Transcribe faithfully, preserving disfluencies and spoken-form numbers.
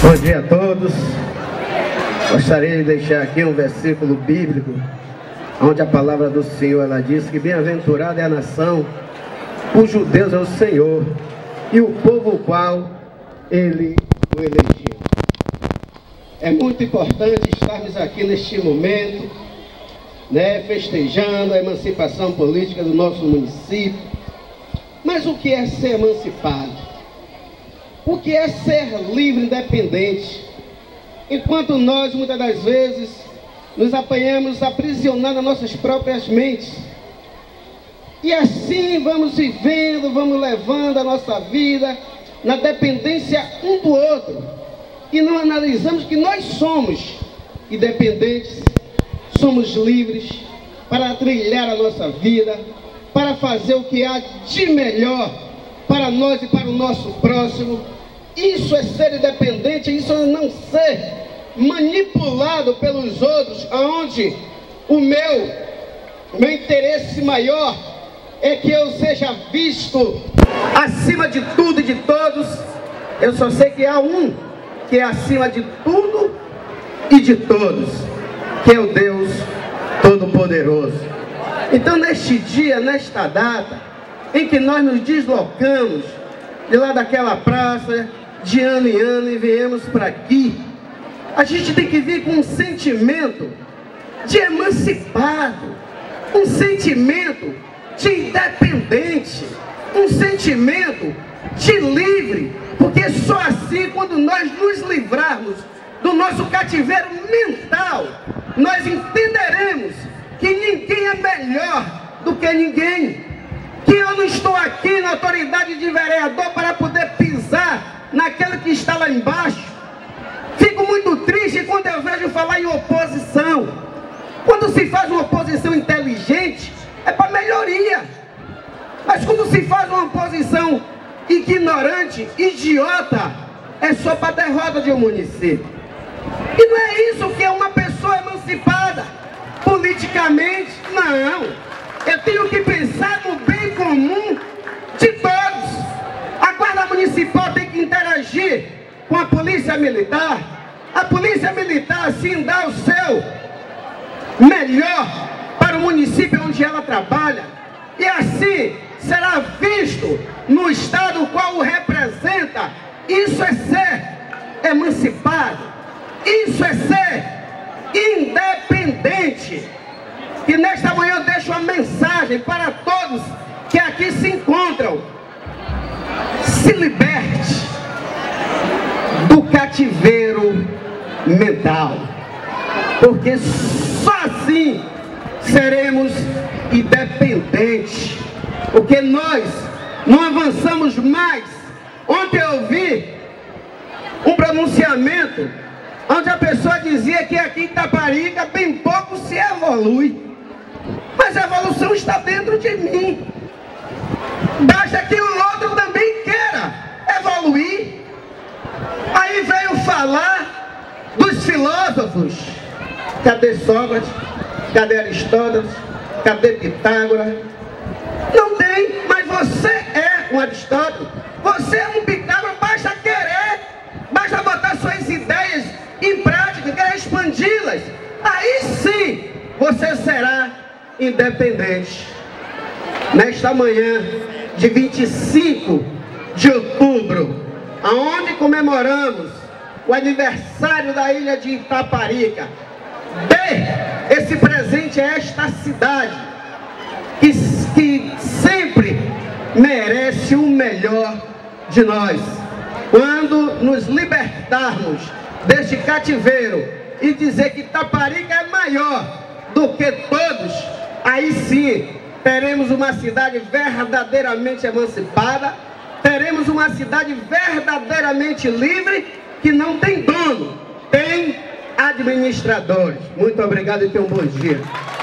Bom dia a todos. Gostaria de deixar aqui um versículo bíblico, onde a palavra do Senhor, ela diz que bem-aventurada é a nação cujo Deus é o Senhor e o povo o qual Ele o elegeu. É muito importante estarmos aqui neste momento, né, festejando a emancipação política do nosso município. Mas o que é ser emancipado? O que é ser livre, independente? Enquanto nós, muitas das vezes, nos apanhamos aprisionados nas nossas próprias mentes. E assim vamos vivendo, vamos levando a nossa vida na dependência um do outro. E não analisamos que nós somos independentes, somos livres para trilhar a nossa vida, para fazer o que há de melhor para nós e para o nosso próximo. Isso é ser independente, isso é não ser manipulado pelos outros, onde o meu, meu interesse maior é que eu seja visto acima de tudo e de todos. Eu só sei que há um que é acima de tudo e de todos, que é o Deus Todo-Poderoso. Então, neste dia, nesta data, em que nós nos deslocamos de lá daquela praça, de ano em ano, e viemos para aqui, a gente tem que vir com um sentimento de emancipado, um sentimento de independente, um sentimento de livre, porque só assim, quando nós nos livrarmos do nosso cativeiro mental, nós entenderemos que ninguém é melhor do que ninguém, que eu não estou aqui na autoridade de vereador para poder pisar naquele que está lá embaixo. Fico muito triste quando eu vejo falar em oposição. Quando se faz uma oposição inteligente, é para melhoria. Mas quando se faz uma oposição ignorante, idiota, é só para derrota de um município. E não é isso que é uma pessoa emancipada politicamente, não. Eu tenho que pensar no bem comum de todos. A Guarda Municipal tem que interagir com a Polícia Militar. A Polícia Militar, assim, dá o seu melhor para o município onde ela trabalha. E assim será visto no Estado o qual o representa. Isso é ser emancipado. Isso é ser independente. E nesta manhã eu deixo uma mensagem para todos que aqui se encontram. Se liberte do cativeiro mental, porque só assim seremos independentes, porque nós não avançamos mais. Ontem eu vi um pronunciamento onde a pessoa dizia que aqui em Itaparica bem pouco se evolui, mas a evolução está dentro de mim. Basta que o outro também queira evoluir. Aí veio falar dos filósofos. Cadê Sócrates? Cadê Aristóteles? Cadê Pitágoras? Não tem, mas você é um Aristóteles. Você é um Pitágoras, basta querer. Basta botar suas ideias em prática, querer expandi-las. Aí sim, você será independente. Nesta manhã de vinte e cinco de outubro, aonde comemoramos o aniversário da ilha de Itaparica, dê esse presente a esta cidade, que, que sempre merece o melhor de nós. Quando nos libertarmos deste cativeiro e dizer que Itaparica é maior do que todos, aí sim teremos uma cidade verdadeiramente emancipada, teremos uma cidade verdadeiramente livre, que não tem dono, tem administradores. Muito obrigado e tenham um bom dia.